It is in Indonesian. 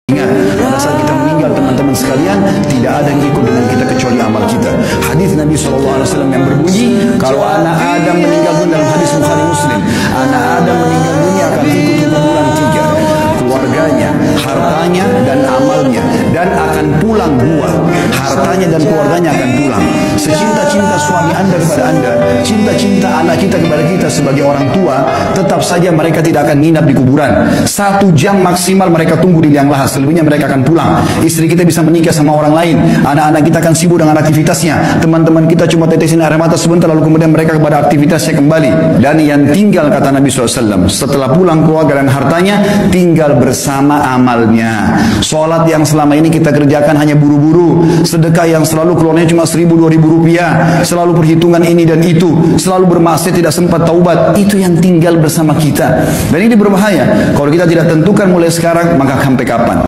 Ingat, pada saat kita meninggal teman-teman sekalian, tidak ada yang ikut dengan kita kecuali amal kita. Hadis Nabi SAW yang berbunyi, kalau anak Adam meninggal dunia, dalam hadis Bukhari Muslim, anak Adam meninggal dunia akan ikut kuburan tiga, keluarganya, hartanya, dan amalnya, dan akan pulang dua, hartanya dan keluarganya akan pulang. Secinta-cinta suami anda kepada anda, cinta-cinta anak kita kepada kita sebagai orang tua, tetap saja mereka tidak akan nginap di kuburan. 1 jam maksimal mereka tunggu di liang lahat, selebihnya mereka akan pulang. Istri kita bisa menikah sama orang lain, anak-anak kita akan sibuk dengan aktivitasnya, teman-teman kita cuma tetesin air mata sebentar, lalu kemudian mereka kepada aktivitasnya kembali. Dan yang tinggal, kata Nabi SAW, setelah pulang keluarga dan hartanya, tinggal bersama amalnya. Sholat yang selama ini kita kerjakan hanya buru-buru, sedekah yang selalu keluarnya cuma 1.000-2.000 rupiah, selalu perhitungan ini dan itu, selalu bermaksiat tidak sempat taubat, itu yang tinggal bersama kita. Dan ini berbahaya kalau kita tidak tentukan mulai sekarang, maka sampai kapan?